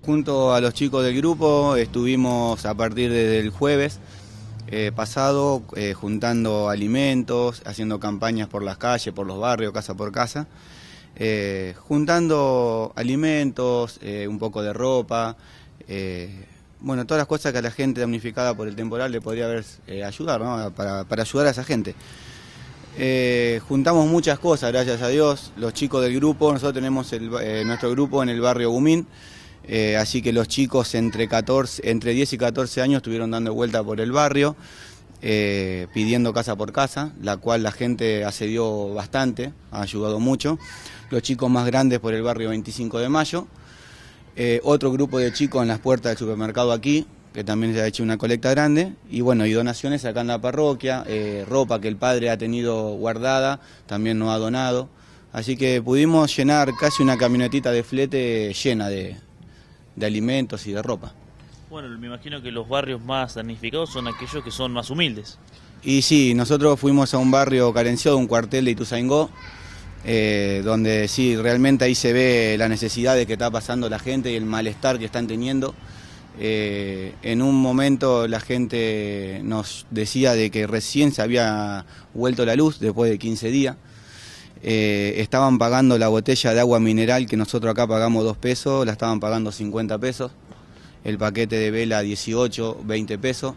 junto a los chicos del grupo estuvimos a partir del jueves pasado juntando alimentos, haciendo campañas por las calles, por los barrios, casa por casa, juntando alimentos, un poco de ropa, bueno, todas las cosas que a la gente damnificada por el temporal le podría haber ayudar, ¿no? para ayudar a esa gente. Juntamos muchas cosas, gracias a Dios. Los chicos del grupo, nosotros tenemos nuestro grupo en el barrio Gumín, así que los chicos entre 10 y 14 años estuvieron dando vuelta por el barrio, pidiendo casa por casa, la cual la gente accedió bastante, ha ayudado mucho. Los chicos más grandes por el barrio 25 de Mayo, otro grupo de chicos en las puertas del supermercado aquí, que también se ha hecho una colecta grande, y bueno, y donaciones acá en la parroquia, ropa que el padre ha tenido guardada, también nos ha donado, así que pudimos llenar casi una camionetita de flete llena de alimentos y de ropa. Bueno, me imagino que los barrios más damnificados son aquellos que son más humildes. Y sí, nosotros fuimos a un barrio carenciado, un cuartel de Ituzaingó, donde sí, realmente ahí se ve la necesidad de que está pasando la gente y el malestar que están teniendo. En un momento la gente nos decía de que recién se había vuelto la luz después de 15 días. Estaban pagando la botella de agua mineral que nosotros acá pagamos 2 pesos, la estaban pagando 50 pesos, el paquete de vela 18, 20 pesos,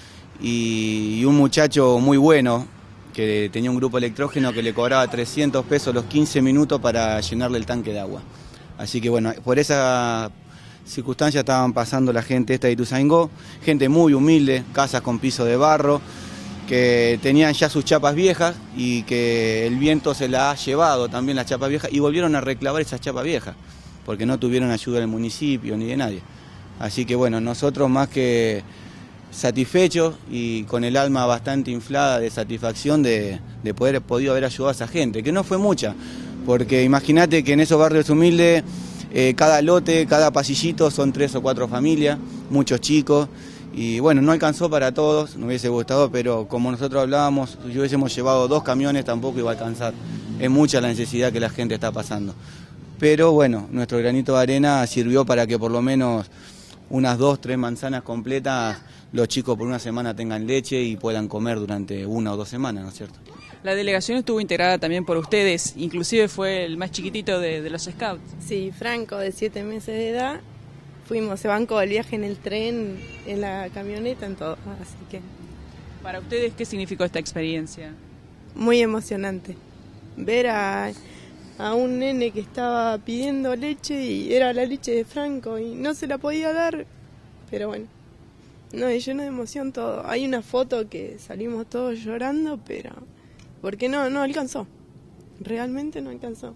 y un muchacho muy bueno que tenía un grupo electrógeno que le cobraba 300 pesos los 15 minutos para llenarle el tanque de agua. Así que bueno, por esa circunstancia estaban pasando la gente esta de Ituzaingó, gente muy humilde, casas con piso de barro, que tenían ya sus chapas viejas y que el viento se las ha llevado también las chapas viejas y volvieron a reclavar esas chapas viejas, porque no tuvieron ayuda del municipio ni de nadie. Así que bueno, nosotros más que satisfechos y con el alma bastante inflada de satisfacción de poder podido haber ayudado a esa gente, que no fue mucha, porque imagínate que en esos barrios humildes cada lote, cada pasillito son 3 o 4 familias, muchos chicos, y bueno, no alcanzó para todos, nos hubiese gustado, pero como nosotros hablábamos, si hubiésemos llevado 2 camiones tampoco iba a alcanzar, es mucha la necesidad que la gente está pasando. Pero bueno, nuestro granito de arena sirvió para que por lo menos unas 2 o 3 manzanas completas los chicos por una semana tengan leche y puedan comer durante 1 o 2 semanas, ¿no es cierto? La delegación estuvo integrada también por ustedes, inclusive fue el más chiquitito de los scouts. Sí, Franco, de 7 meses de edad, se bancó el viaje en el tren, en la camioneta, en todo, así que... Para ustedes, ¿qué significó esta experiencia? Muy emocionante, ver a un nene que estaba pidiendo leche y era la leche de Franco y no se la podía dar, pero bueno, no, y lleno de emoción todo. Hay una foto que salimos todos llorando, pero porque no alcanzó, realmente no alcanzó.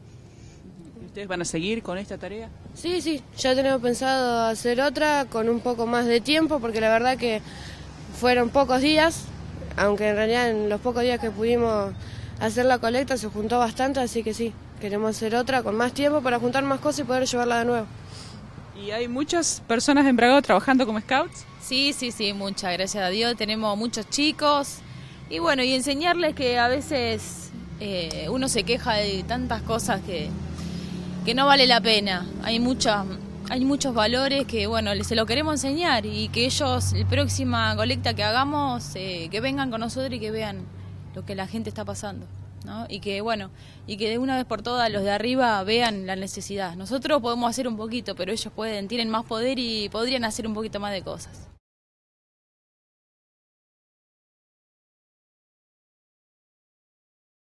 ¿Ustedes van a seguir con esta tarea? Sí, ya tenemos pensado hacer otra con un poco más de tiempo, porque la verdad que fueron pocos días, aunque en realidad en los pocos días que pudimos hacer la colecta se juntó bastante, así que sí, queremos hacer otra con más tiempo para juntar más cosas y poder llevarla de nuevo. ¿Y hay muchas personas en Bragado trabajando como scouts? Sí, muchas, gracias a Dios, tenemos muchos chicos y bueno, y enseñarles que a veces uno se queja de tantas cosas que no vale la pena. Hay muchos valores que bueno, se lo queremos enseñar y que ellos, la próxima colecta que hagamos, que vengan con nosotros y que vean lo que la gente está pasando, ¿no? Y que bueno, y que de una vez por todas los de arriba vean la necesidad. Nosotros podemos hacer un poquito, pero ellos tienen más poder y podrían hacer un poquito más de cosas.